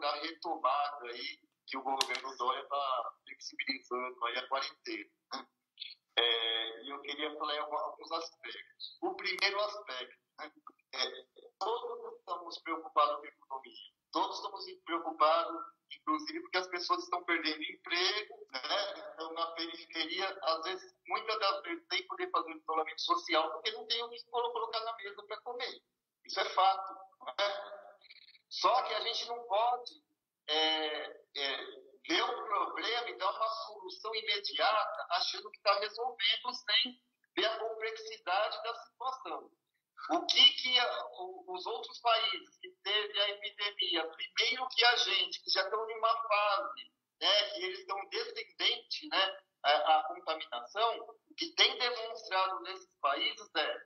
para a retomada aí que o governo Dória está flexibilizando aí a quarentena. E eu queria falar em alguns aspectos. O primeiro aspecto, né, todos estamos preocupados com a economia, todos estamos preocupados, inclusive porque as pessoas estão perdendo emprego, né, estão na periferia, às vezes, muitas das vezes, sem poder fazer isolamento social, porque não tem o que colocar na mesa para comer. Isso é fato. Né? Só que a gente não pode ver o problema e dar uma solução imediata, achando que está resolvendo sem ver a complexidade da situação. O que os outros países que teve a epidemia, primeiro que a gente, que já estão em uma fase, né, que eles estão descendentes, né, a contaminação, o que tem demonstrado nesses países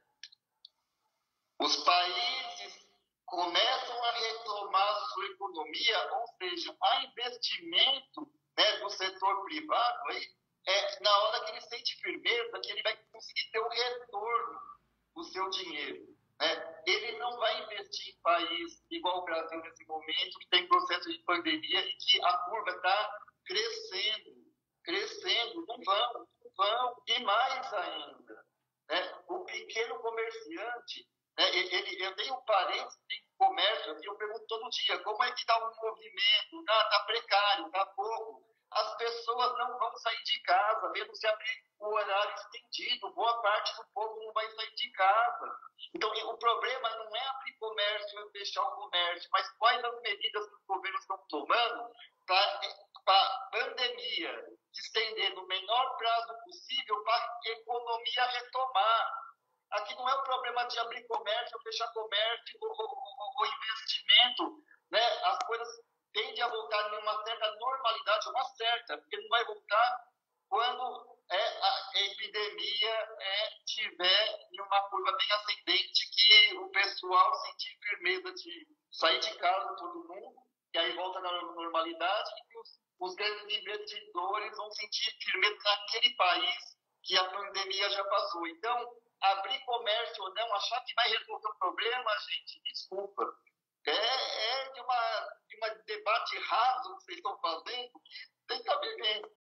os países começam a retomar a sua economia, ou seja, há investimento, né, do setor privado, aí, na hora que ele sente firmeza, que ele vai conseguir ter o retorno do seu dinheiro. Né? Ele não vai investir em país igual o Brasil nesse momento, que tem processo de pandemia e que a curva está crescendo, não vão, e mais ainda. Né? O pequeno comerciante, né, eu tenho parentes que têm comércio aqui, eu pergunto todo dia, como é que está o movimento? Está precário, está pouco. As pessoas não vão sair de casa, mesmo se abrir o horário estendido, boa parte do povo não vai sair de casa. Então, o problema não é abrir comércio ou fechar o comércio, mas quais as medidas que os governos estão tomando para a pandemia se estender no menor prazo possível para a economia retomar. Aqui não é o problema de abrir comércio, ou fechar comércio, ou investimento. Né? As coisas tendem a voltar em uma certa normalidade, porque não vai voltar quando a epidemia estiver em uma curva bem ascendente, que o pessoal sentir firmeza de sair de casa, todo mundo, e aí volta na normalidade, e os grandes investidores vão sentir firmeza naquele país que a pandemia já passou. Então, abrir comércio ou não, achar que vai resolver o problema, gente, desculpa. De um debate raso que vocês estão fazendo, que tem que estar vivendo.